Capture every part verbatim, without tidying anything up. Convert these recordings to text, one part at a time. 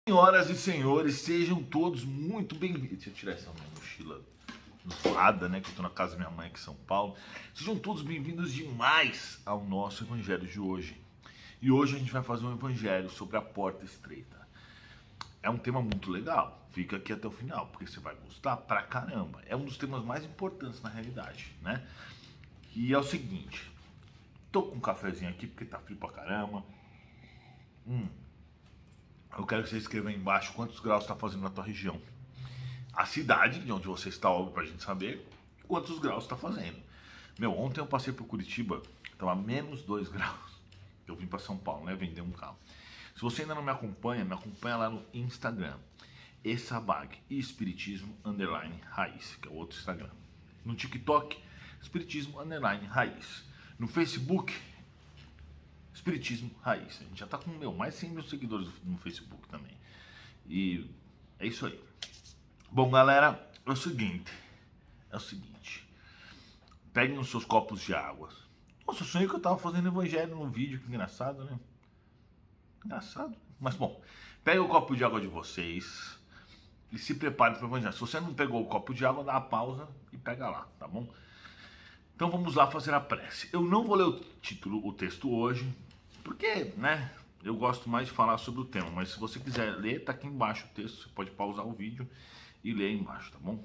Senhoras e senhores, sejam todos muito bem-vindos. Deixa eu tirar essa minha mochila zoada, né? Que eu tô na casa da minha mãe aqui em São Paulo. Sejam todos bem-vindos demais ao nosso evangelho de hoje. E hoje a gente vai fazer um evangelho sobre a porta estreita. É um tema muito legal. Fica aqui até o final, porque você vai gostar pra caramba. É um dos temas mais importantes na realidade, né? E é o seguinte. Tô com um cafezinho aqui porque tá frio pra caramba. Hum. Eu quero que você escreva aí embaixo quantos graus está fazendo na tua região. A cidade de onde você está, óbvio, pra gente saber quantos graus está fazendo. Meu, ontem eu passei por Curitiba, estava menos dois graus. Eu vim para São Paulo, né, vender um carro. Se você ainda não me acompanha, me acompanha lá no Instagram. Essabag, Espiritismo Underline Raiz, que é o outro Instagram. No TikTok, Espiritismo Underline Raiz. No Facebook, Espiritismo Raiz. A gente já tá com, meu, mais cem mil seguidores no Facebook também. E é isso aí. Bom, galera, é o seguinte. É o seguinte. Peguem os seus copos de água. Nossa, eu sonhei que eu tava fazendo evangelho no vídeo. Que engraçado, né? Engraçado. Mas, bom. Pegue o copo de água de vocês e se prepare para o evangelho. Se você não pegou o copo de água, dá uma pausa e pega lá, tá bom? Então vamos lá fazer a prece. Eu não vou ler o título, o texto hoje, porque, né, eu gosto mais de falar sobre o tema. Mas se você quiser ler, tá aqui embaixo o texto. Você pode pausar o vídeo e ler aí embaixo, tá bom?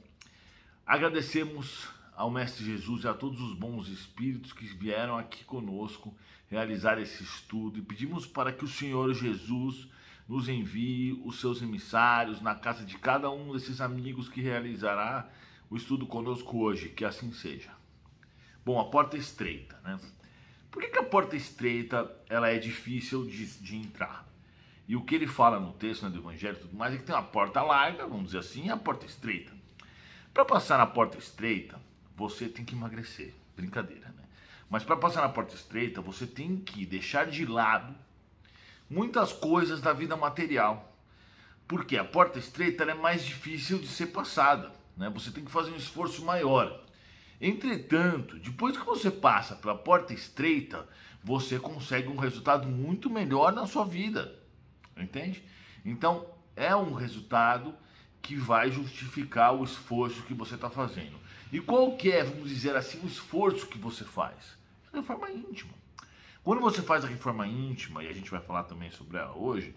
Agradecemos ao Mestre Jesus e a todos os bons espíritos que vieram aqui conosco realizar esse estudo. E pedimos para que o Senhor Jesus nos envie os seus emissários na casa de cada um desses amigos que realizará o estudo conosco hoje. Que assim seja. Bom, a porta estreita, né? Por que que a porta estreita ela é difícil de, de entrar? E o que ele fala no texto, né, do Evangelho e tudo mais é que tem uma porta larga, vamos dizer assim, e a porta estreita. Para passar na porta estreita, você tem que emagrecer. Brincadeira, né? Mas para passar na porta estreita, você tem que deixar de lado muitas coisas da vida material. Porque a porta estreita ela é mais difícil de ser passada, né? Você tem que fazer um esforço maior. Entretanto, depois que você passa pela porta estreita, você consegue um resultado muito melhor na sua vida, entende? Então, é um resultado que vai justificar o esforço que você está fazendo. E qual que é, vamos dizer assim, o esforço que você faz? A reforma íntima. Quando você faz a reforma íntima, e a gente vai falar também sobre ela hoje,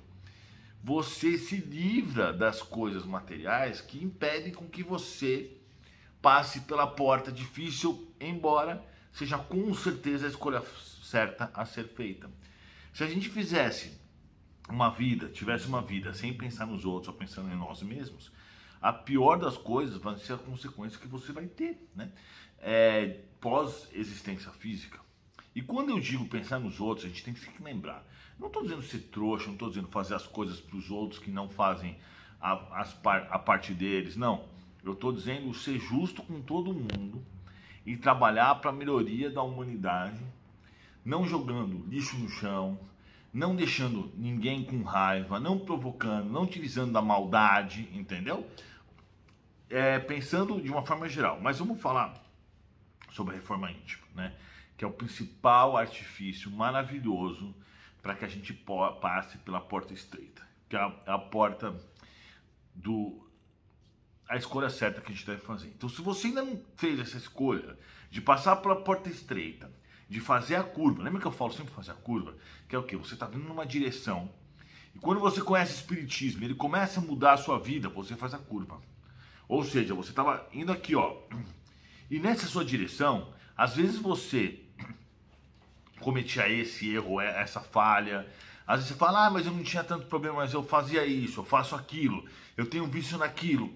você se livra das coisas materiais que impedem com que você passe pela porta difícil, embora seja com certeza a escolha certa a ser feita. Se a gente fizesse uma vida, tivesse uma vida sem pensar nos outros, só pensando em nós mesmos, a pior das coisas vai ser a consequência que você vai ter, né? É, pós-existência física. E quando eu digo pensar nos outros, a gente tem que se lembrar. Não estou dizendo ser trouxa, não estou dizendo fazer as coisas para os outros que não fazem a, as, a parte deles, não. Eu estou dizendo ser justo com todo mundo e trabalhar para a melhoria da humanidade, não jogando lixo no chão, não deixando ninguém com raiva, não provocando, não utilizando da maldade, entendeu? É, pensando de uma forma geral. Mas vamos falar sobre a reforma íntima, né? Que é o principal artifício maravilhoso para que a gente passe pela porta estreita, que é a, a porta do... a escolha certa que a gente deve fazer. Então, se você ainda não fez essa escolha de passar pela porta estreita, de fazer a curva, lembra que eu falo sempre fazer a curva? Que é o quê? Você está indo numa direção, e quando você conhece o Espiritismo, ele começa a mudar a sua vida, você faz a curva. Ou seja, você estava indo aqui, ó, e nessa sua direção, às vezes você cometia esse erro, essa falha. Às vezes você fala, ah, mas eu não tinha tanto problema, mas eu fazia isso, eu faço aquilo, eu tenho vício naquilo.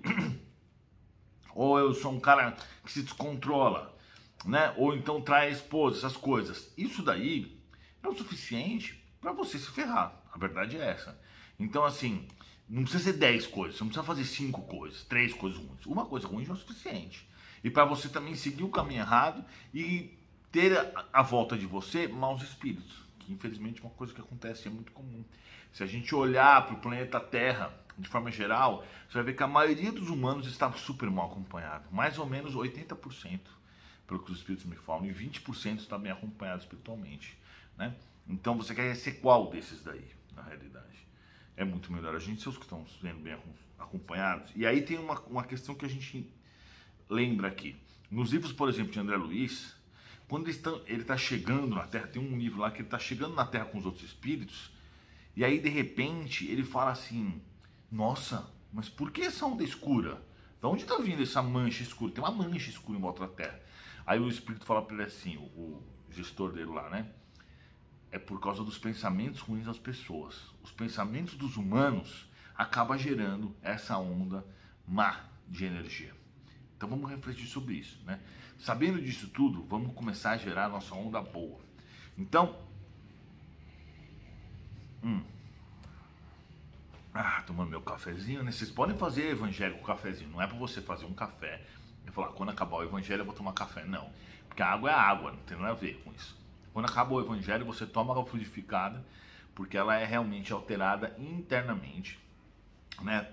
Ou eu sou um cara que se descontrola, né? Ou então trai a esposa, essas coisas. Isso daí é o suficiente para você se ferrar. A verdade é essa. Então, assim, não precisa ser dez coisas, você não precisa fazer cinco coisas, três coisas ruins. Uma coisa ruim já é o suficiente. E para você também seguir o caminho errado e ter à volta de você maus espíritos, que infelizmente é uma coisa que acontece, é muito comum. Se a gente olhar para o planeta Terra de forma geral, você vai ver que a maioria dos humanos está super mal acompanhado, mais ou menos oitenta por cento, pelo que os espíritos me falam, e vinte por cento está bem acompanhado espiritualmente, né? Então você quer ser qual desses daí, na realidade? é muito melhor a gente ser os que estão sendo bem acompanhados. E aí tem uma, uma questão que a gente lembra aqui. Nos livros, por exemplo, de André Luiz, quando ele está chegando na Terra, tem um livro lá que ele está chegando na Terra com os outros espíritos, e aí de repente ele fala assim, nossa, mas por que essa onda escura? De onde está vindo essa mancha escura? Tem uma mancha escura em volta da Terra. Aí o espírito fala para ele assim, o, o gestor dele lá, né? É por causa dos pensamentos ruins das pessoas. Os pensamentos dos humanos acabam gerando essa onda má de energia. Então vamos refletir sobre isso, né? Sabendo disso tudo, vamos começar a gerar a nossa onda boa. Então, hum, ah, tomando meu cafezinho, né? Vocês podem fazer evangelho com cafezinho. Não é para você fazer um café e falar, quando acabar o evangelho eu vou tomar café. Não, porque a água é água, não tem nada a ver com isso. Quando acaba o evangelho, você toma água fluidificada, porque ela é realmente alterada internamente, né?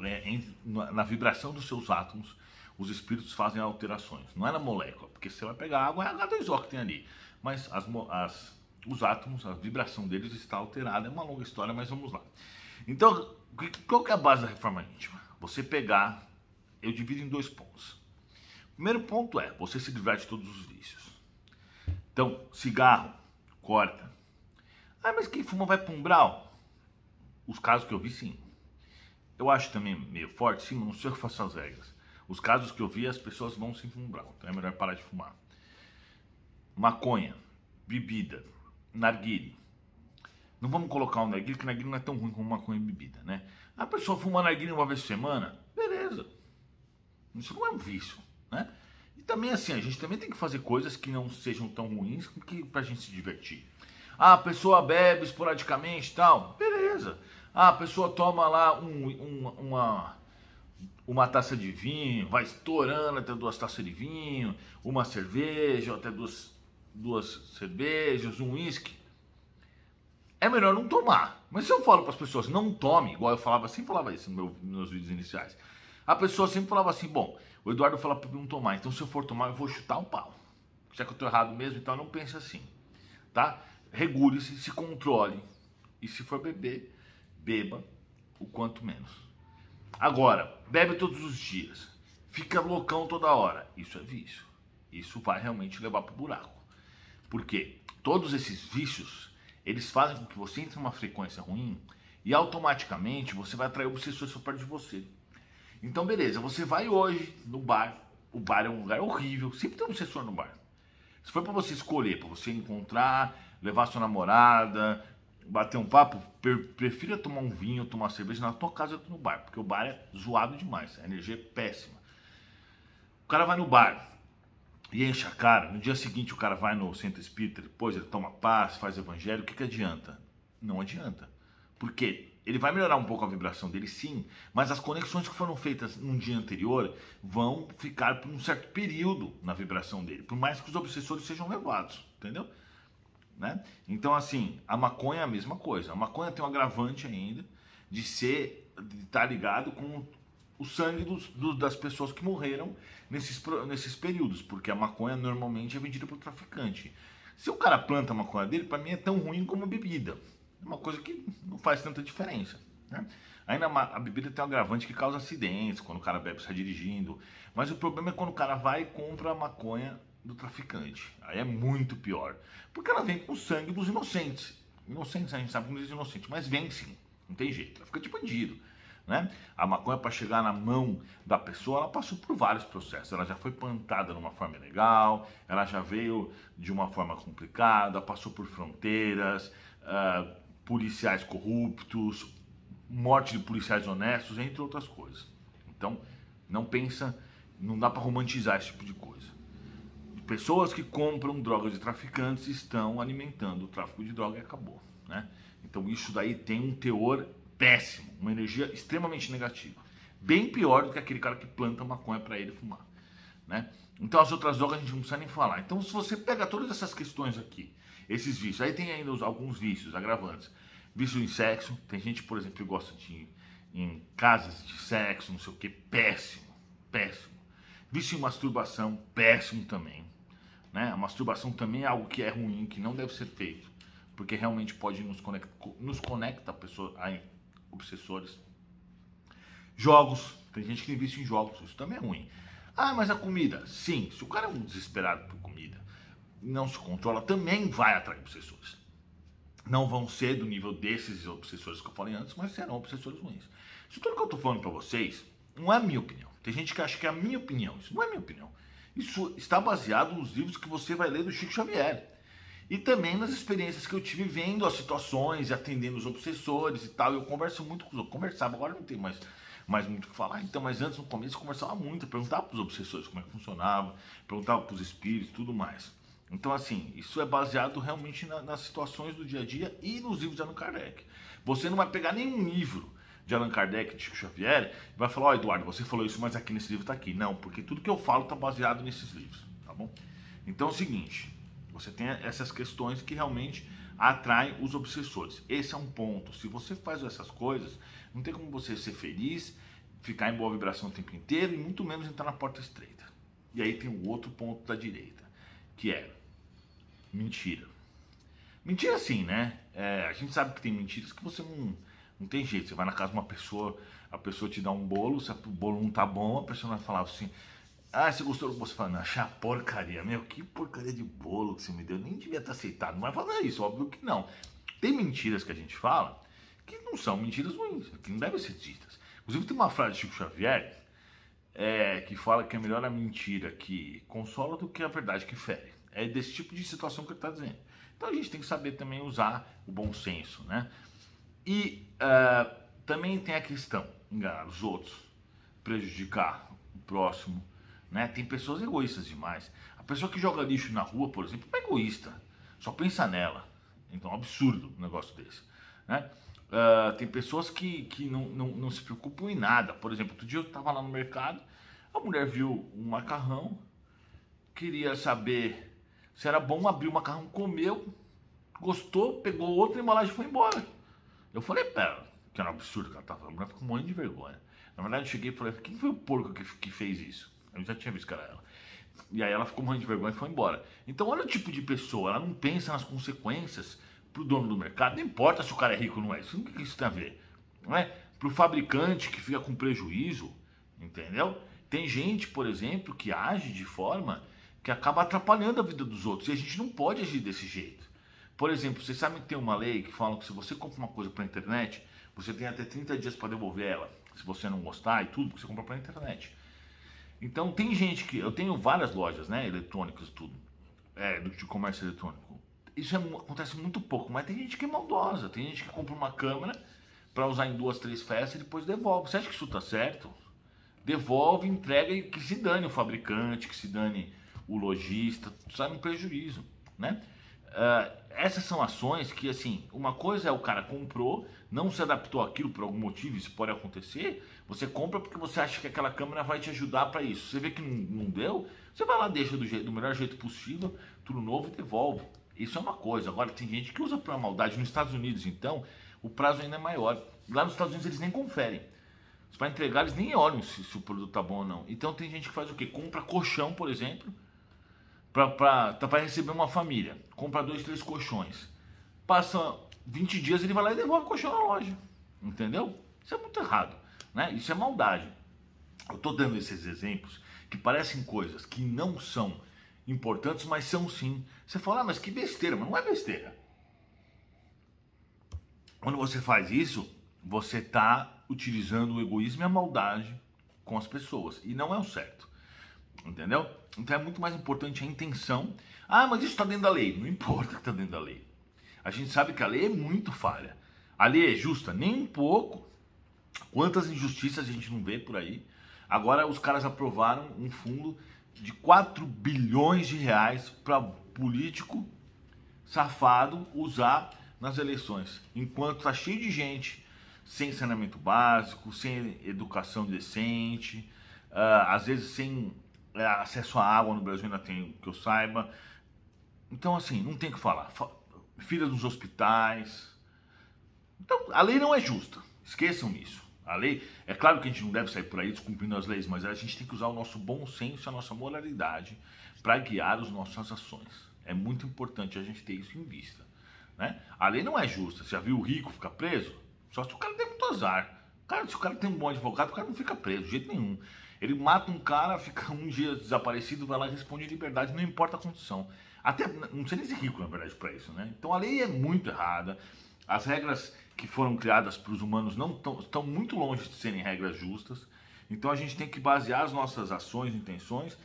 Na vibração dos seus átomos, os espíritos fazem alterações. Não é na molécula, porque você vai pegar água, é H dois O que tem ali. Mas as, as, os átomos, a vibração deles está alterada. É uma longa história, mas vamos lá. Então, qual que é a base da reforma íntima? Você pegar, eu divido em dois pontos. O primeiro ponto é, você se livrar de todos os vícios. Então, cigarro, corta. Ah, mas quem fuma vai para um umbral? Os casos que eu vi, sim. Eu acho também meio forte, sim, mas não sei o que faço as regras. Os casos que eu vi, as pessoas vão sim para um umbral. Então é melhor parar de fumar. Maconha, bebida, narguile. Não vamos colocar um narguile, porque narguile não é tão ruim como maconha e bebida, né? A pessoa fuma narguile uma vez por semana, beleza. Isso não é um vício, né? E também assim, a gente também tem que fazer coisas que não sejam tão ruins que pra gente se divertir. Ah, a pessoa bebe esporadicamente e tal, beleza. Ah, a pessoa toma lá um, um, uma, uma taça de vinho, vai estourando até duas taças de vinho, uma cerveja, até duas, duas cervejas, um uísque. É melhor não tomar. Mas se eu falo para as pessoas, não tome, igual eu falava, sempre falava isso no meu, nos meus vídeos iniciais. A pessoa sempre falava assim, bom, o Eduardo fala para eu não tomar, então se eu for tomar eu vou chutar o pau. Já que eu estou errado mesmo, então não pense assim, tá? Regule-se, se controle e se for beber, beba o quanto menos. Agora, bebe todos os dias, fica loucão toda hora, isso é vício. Isso vai realmente levar para o buraco. Por quê? Todos esses vícios, eles fazem com que você entre numa frequência ruim e automaticamente você vai atrair obsessores para perto de você. Então beleza, você vai hoje no bar, o bar é um lugar horrível, sempre tem um obsessor no bar. Se for para você escolher, para você encontrar, levar sua namorada, bater um papo, prefira tomar um vinho, tomar uma cerveja na tua casa do que no bar, porque o bar é zoado demais, a energia é péssima. O cara vai no bar e enche a cara, no dia seguinte o cara vai no centro espírita, depois ele toma paz, faz evangelho, o que que adianta? Não adianta. Por quê? Ele vai melhorar um pouco a vibração dele, sim, mas as conexões que foram feitas num dia anterior vão ficar por um certo período na vibração dele, por mais que os obsessores sejam levados, entendeu? Né? Então, assim, a maconha é a mesma coisa. A maconha tem um agravante ainda de ser, de estar ligado com o sangue dos, do, das pessoas que morreram nesses, nesses períodos, porque a maconha normalmente é vendida para o traficante. Se o cara planta a maconha dele, para mim é tão ruim como a bebida. É uma coisa que não faz tanta diferença, né? Ainda a bebida tem um agravante que causa acidentes, quando o cara bebe, sai dirigindo. Mas o problema é quando o cara vai e compra a maconha do traficante. Aí é muito pior. Porque ela vem com o sangue dos inocentes. Inocentes, a gente sabe que não diz inocente, mas vem sim. Não tem jeito. Ela fica de bandido, né? A maconha, para chegar na mão da pessoa, ela passou por vários processos. Ela já foi plantada numa forma ilegal, ela já veio de uma forma complicada, passou por fronteiras, uh, policiais corruptos, morte de policiais honestos, entre outras coisas. Então, não pensa, não dá para romantizar esse tipo de coisa. Pessoas que compram drogas de traficantes estão alimentando o tráfico de droga e acabou, né? Então isso daí tem um teor péssimo, uma energia extremamente negativa, bem pior do que aquele cara que planta maconha para ele fumar, né? Então as outras drogas a gente não precisa nem falar. Então se você pega todas essas questões aqui, esses vícios, aí tem ainda os, alguns vícios agravantes, vício em sexo, tem gente, por exemplo, que gosta de ir em casas de sexo, não sei o que, péssimo, péssimo. Vício em masturbação, péssimo também, né? A masturbação também é algo que é ruim, que não deve ser feito, porque realmente pode nos conectar, nos conecta a pessoa, a obsessores. Jogos, tem gente que investe em jogos, isso também é ruim. Ah, mas a comida, sim, se o cara é um desesperado por comida, não se controla, também vai atrair obsessores. Não vão ser do nível desses obsessores que eu falei antes, mas serão obsessores ruins. Isso tudo que eu tô falando pra vocês não é a minha opinião. Tem gente que acha que é a minha opinião, isso não é a minha opinião. Isso está baseado nos livros que você vai ler do Chico Xavier. E também nas experiências que eu tive vendo as situações e atendendo os obsessores e tal. Eu converso muito com os... Eu conversava, agora não tem mais, mais muito o que falar. Então, mas antes, no começo, eu conversava muito. Eu perguntava para os obsessores como é que funcionava. Perguntava para os espíritos e tudo mais. Então, assim, isso é baseado realmente na, nas situações do dia a dia e nos livros de Allan Kardec. Você não vai pegar nenhum livro de Allan Kardec, de Chico Xavier, e vai falar, ó, oh, Eduardo, você falou isso, mas aqui nesse livro tá aqui. Não, porque tudo que eu falo tá baseado nesses livros, tá bom? Então é o seguinte... Você tem essas questões que realmente atraem os obsessores. Esse é um ponto. Se você faz essas coisas, não tem como você ser feliz, ficar em boa vibração o tempo inteiro e muito menos entrar na porta estreita. E aí tem o outro ponto da direita, que é mentira. Mentira sim, né? É, a gente sabe que tem mentiras que você não, não tem jeito. Você vai na casa de uma pessoa, a pessoa te dá um bolo, se o bolo não tá bom, a pessoa vai falar assim... Ah, você gostou do que você fala? Não, achar porcaria. Meu, que porcaria de bolo que você me deu. Nem devia ter aceitado. Não vai fazer isso, óbvio que não. Tem mentiras que a gente fala que não são mentiras ruins, que não devem ser ditas. Inclusive tem uma frase de Chico Xavier é, que fala que é melhor a mentira que consola do que a verdade que fere. É desse tipo de situação que ele está dizendo. Então a gente tem que saber também usar o bom senso, né? E uh, também tem a questão, enganar os outros, prejudicar o próximo. Né? Tem pessoas egoístas demais. A pessoa que joga lixo na rua, por exemplo, é egoísta. Só pensa nela. Então é um absurdo um negócio desse. Né? Uh, tem pessoas que, que não, não, não se preocupam em nada. Por exemplo, outro dia eu estava lá no mercado, a mulher viu um macarrão, queria saber se era bom, abriu o macarrão, comeu, gostou, pegou outra embalagem e foi embora. Eu falei, pera, que era um absurdo que ela estava falando. A mulher ficou morrendo de vergonha. Na verdade eu cheguei e falei, quem foi o porco que, que fez isso? Eu já tinha visto que era ela. E aí ela ficou morrendo de vergonha e foi embora. Então olha o tipo de pessoa, ela não pensa nas consequências pro dono do mercado. Não importa se o cara é rico ou não é, isso não que isso tem a ver. Não é? Pro fabricante que fica com prejuízo, entendeu? Tem gente, por exemplo, que age de forma que acaba atrapalhando a vida dos outros. E a gente não pode agir desse jeito. Por exemplo, vocês sabem que tem uma lei que fala que se você compra uma coisa pela internet, você tem até trinta dias para devolver ela. Se você não gostar e tudo, porque você compra pela internet. Então tem gente que... Eu tenho várias lojas, né, eletrônicas e tudo, é, de comércio eletrônico. Isso é, acontece muito pouco, mas tem gente que é maldosa. Tem gente que compra uma câmera para usar em duas, três festas e depois devolve. Você acha que isso tá certo? Devolve, entrega e que se dane o fabricante, que se dane o lojista, sai um prejuízo, né? Uh, essas são ações que, assim, uma coisa é o cara comprou, não se adaptou àquilo por algum motivo, isso pode acontecer. Você compra porque você acha que aquela câmera vai te ajudar para isso. Você vê que não, não deu, você vai lá, deixa do, jeito, do melhor jeito possível, tudo novo e devolve. Isso é uma coisa. Agora tem gente que usa para maldade. Nos Estados Unidos, então, o prazo ainda é maior. Lá nos Estados Unidos eles nem conferem. Para entregar eles nem olham se, se o produto tá bom ou não. Então tem gente que faz o quê? Compra colchão, por exemplo, para receber uma família. Compra dois, três colchões. Passa vinte dias, ele vai lá e devolve o colchão na loja. Entendeu? Isso é muito errado, né? Isso é maldade. Eu tô dando esses exemplos que parecem coisas que não são importantes, mas são sim. Você fala, ah, mas que besteira. Mas não é besteira. Quando você faz isso, você tá utilizando o egoísmo e a maldade com as pessoas. E não é o certo. Entendeu? Então é muito mais importante a intenção. Ah, mas isso está dentro da lei. Não importa que está dentro da lei. A gente sabe que a lei é muito falha. A lei é justa? Nem um pouco. Quantas injustiças a gente não vê por aí. Agora os caras aprovaram um fundo de quatro bilhões de reais para político safado usar nas eleições. Enquanto tá cheio de gente sem saneamento básico, sem educação decente, uh, às vezes sem uh, acesso à água. No Brasil ainda tem, que eu saiba. Então assim, não tem o que falar. Filas nos hospitais. Então a lei não é justa, esqueçam isso. A lei, é claro que a gente não deve sair por aí descumprindo as leis, mas a gente tem que usar o nosso bom senso e a nossa moralidade para guiar as nossas ações. É muito importante a gente ter isso em vista, né? A lei não é justa. Você já viu o rico ficar preso? Só se o cara tem muito azar. Cara, se o cara tem um bom advogado, o cara não fica preso, de jeito nenhum. Ele mata um cara, fica um dia desaparecido, vai lá e responde em liberdade, não importa a condição. Até, não sei nem se rico, na verdade, para isso, né? Então a lei é muito errada. As regras que foram criadas para os humanos não tão, estão muito longe de serem regras justas. Então a gente tem que basear as nossas ações e intenções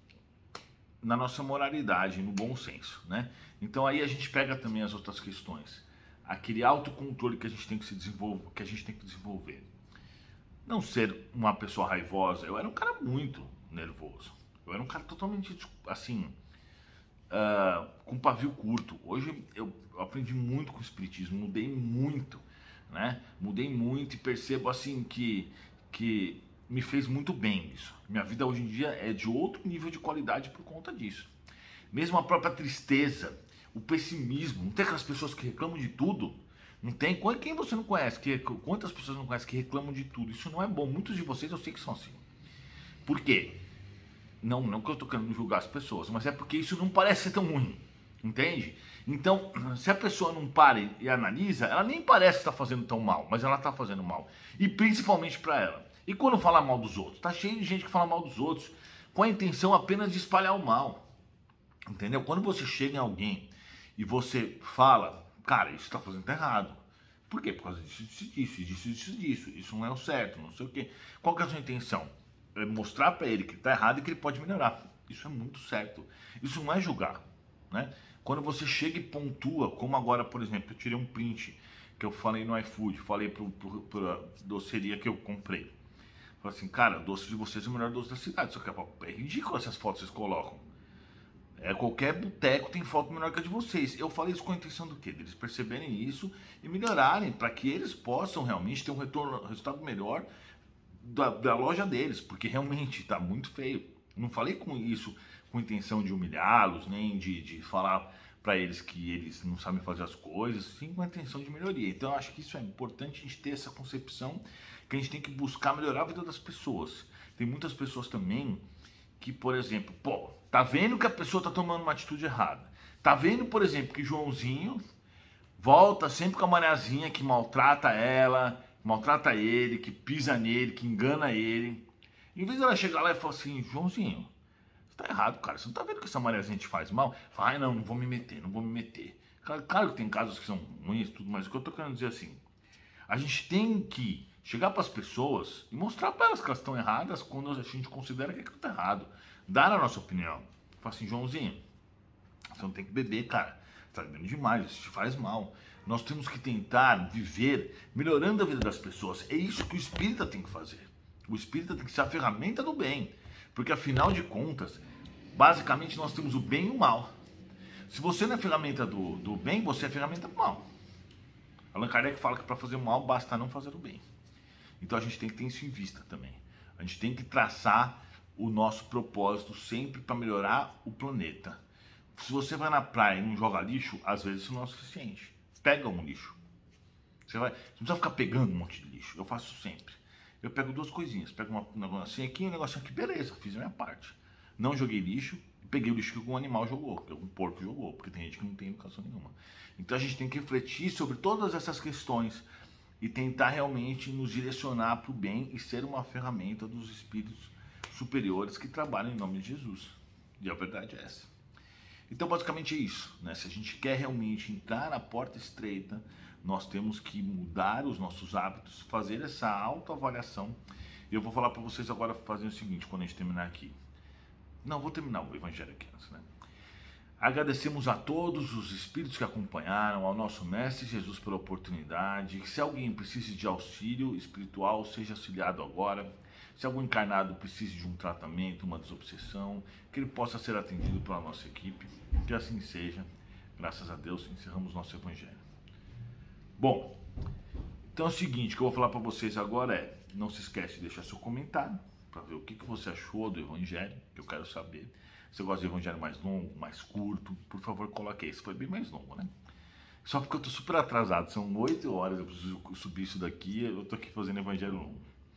na nossa moralidade, no bom senso, né? Então aí a gente pega também as outras questões. Aquele autocontrole que a gente tem que se desenvolver, que a gente tem que desenvolver. Não ser uma pessoa raivosa. Eu era um cara muito nervoso. Eu era um cara totalmente, assim, uh, com pavio curto. Hoje eu aprendi muito com o espiritismo, mudei muito, né? Mudei muito e percebo, assim, que, que me fez muito bem isso. Minha vida hoje em dia é de outro nível de qualidade por conta disso. Mesmo a própria tristeza, o pessimismo, não tem aquelas pessoas que reclamam de tudo. Não tem? Quem você não conhece? Que, quantas pessoas não conhecem que reclamam de tudo? Isso não é bom. Muitos de vocês eu sei que são assim. Por quê? Não, não que eu estou querendo julgar as pessoas, mas é porque isso não parece ser tão ruim. Entende? Então, se a pessoa não para e analisa, ela nem parece estar fazendo tão mal, mas ela está fazendo mal. E principalmente para ela. E quando fala mal dos outros? Tá cheio de gente que fala mal dos outros com a intenção apenas de espalhar o mal. Entendeu? Quando você chega em alguém e você fala, cara, isso está fazendo errado. Por quê? Por causa disso, disso, disso, disso, disso. Isso não é o certo, não sei o quê. Qual que é a sua intenção? É mostrar para ele que está errado e que ele pode melhorar. Isso é muito certo. Isso não é julgar, né? Quando você chega e pontua, como agora, por exemplo, eu tirei um print que eu falei no iFood, falei para a doceria que eu comprei. Falei assim, cara, o doce de vocês é o melhor doce da cidade. Só que é ridículo essas fotos que vocês colocam. É, qualquer boteco tem foto melhor que a de vocês. Eu falei isso com a intenção do quê? Deles perceberem isso e melhorarem, para que eles possam realmente ter um retorno, resultado melhor da, da loja deles, porque realmente está muito feio. Não falei com isso com intenção de humilhá-los, nem de, de falar para eles que eles não sabem fazer as coisas, sim com a intenção de melhoria. Então eu acho que isso é importante, a gente ter essa concepção que a gente tem que buscar melhorar a vida das pessoas. Tem muitas pessoas também que, por exemplo, pô, tá vendo que a pessoa tá tomando uma atitude errada. Tá vendo, por exemplo, que Joãozinho volta sempre com a Mariazinha que maltrata ela, maltrata ele, que pisa nele, que engana ele. Em vez dela chegar lá e falar assim, Joãozinho, você tá errado, cara. Você não tá vendo que essa Mariazinha te faz mal? Fala, ai, não, não vou me meter, não vou me meter. Claro, claro que tem casos que são ruins e tudo, mas o que eu tô querendo dizer assim, a gente tem que chegar para as pessoas e mostrar para elas que elas estão erradas quando a gente considera que aquilo está errado. Dar a nossa opinião. Fala assim, Joãozinho, você não tem que beber, cara. Você tá bebendo demais, isso te faz mal. Nós temos que tentar viver melhorando a vida das pessoas. É isso que o espírita tem que fazer. O espírita tem que ser a ferramenta do bem. Porque afinal de contas, basicamente nós temos o bem e o mal. Se você não é ferramenta do, do bem, você é ferramenta do mal. Allan Kardec fala que para fazer o mal basta não fazer o bem. Então a gente tem que ter isso em vista também. A gente tem que traçar o nosso propósito sempre para melhorar o planeta. Se você vai na praia e não joga lixo, às vezes isso não é o suficiente. Pega um lixo. Você, vai, você não precisa ficar pegando um monte de lixo. Eu faço sempre. Eu pego duas coisinhas. Pego uma, um negocinho aqui e um negocinho aqui. Beleza, fiz a minha parte. Não joguei lixo. Peguei o lixo que algum animal jogou, que algum porco jogou, porque tem gente que não tem educação nenhuma. Então a gente tem que refletir sobre todas essas questões e tentar realmente nos direcionar para o bem e ser uma ferramenta dos espíritos superiores que trabalham em nome de Jesus. E a verdade é essa. Então basicamente é isso, né? Se a gente quer realmente entrar na porta estreita, nós temos que mudar os nossos hábitos, fazer essa autoavaliação. E eu vou falar para vocês agora fazer o seguinte, quando a gente terminar aqui. Não, vou terminar o evangelho aqui antes, né? Agradecemos a todos os espíritos que acompanharam, ao nosso Mestre Jesus pela oportunidade. Se alguém precise de auxílio espiritual, seja auxiliado agora. Se algum encarnado precise de um tratamento, uma desobsessão, que ele possa ser atendido pela nossa equipe. Que assim seja. Graças a Deus, encerramos nosso evangelho. Bom, então é o seguinte, que eu vou falar para vocês agora é, não se esquece de deixar seu comentário, para ver o que, que você achou do evangelho, que eu quero saber. Se você gosta de evangelho mais longo, mais curto, por favor, coloque aí. Esse foi bem mais longo, né? Só porque eu tô super atrasado, são oito horas, eu preciso subir isso daqui, eu tô aqui fazendo evangelho longo.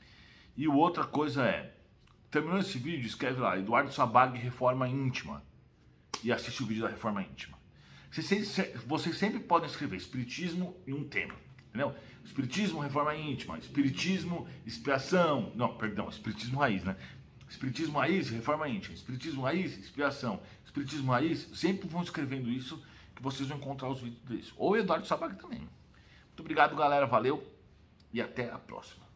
E outra coisa é, terminou esse vídeo, escreve lá, Eduardo Sabag Reforma Íntima, e assiste o vídeo da Reforma Íntima. Vocês, vocês sempre podem escrever Espiritismo e um tema, entendeu? Espiritismo, reforma íntima. Espiritismo, expiação. Não, perdão, espiritismo raiz, né? Espiritismo raiz, reforma íntima. Espiritismo raiz, expiação. Espiritismo raiz, sempre vão escrevendo isso que vocês vão encontrar os vídeos disso. Ou Eduardo Sabag também. Muito obrigado, galera. Valeu e até a próxima.